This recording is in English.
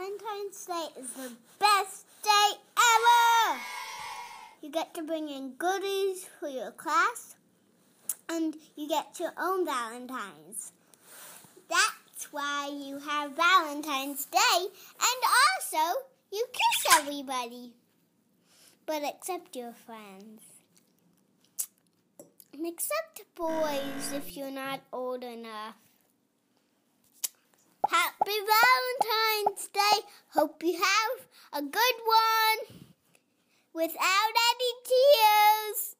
Valentine's Day is the best day ever! You get to bring in goodies for your class, and you get your own Valentines. That's why you have Valentine's Day, and also you kiss everybody. But except your friends. And except boys if you're not old enough. Happy Valentine's Day! Hope you have a good one without any tears.